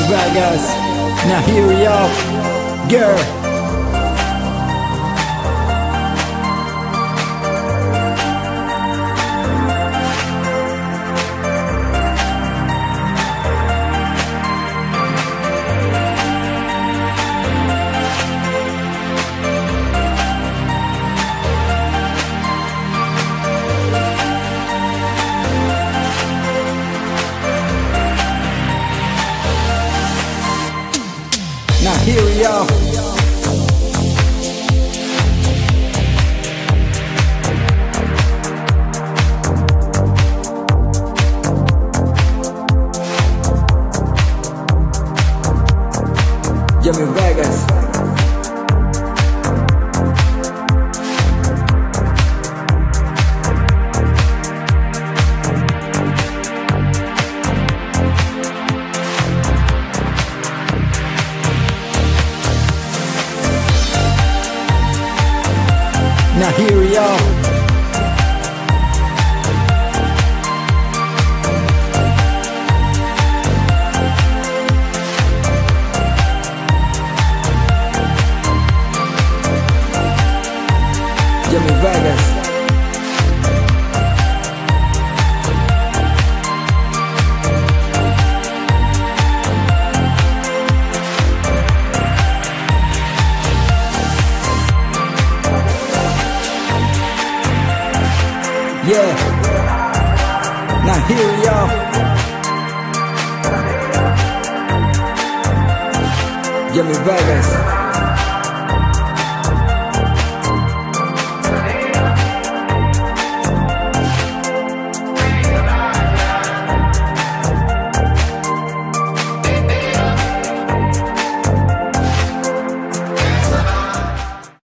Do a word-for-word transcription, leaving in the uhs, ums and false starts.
Vegas. Now here we are, girl. Now here we are. Yummy Vegas. Now here we are. Yummy Vegas. Yeah, now here we are. Yummy Vegas.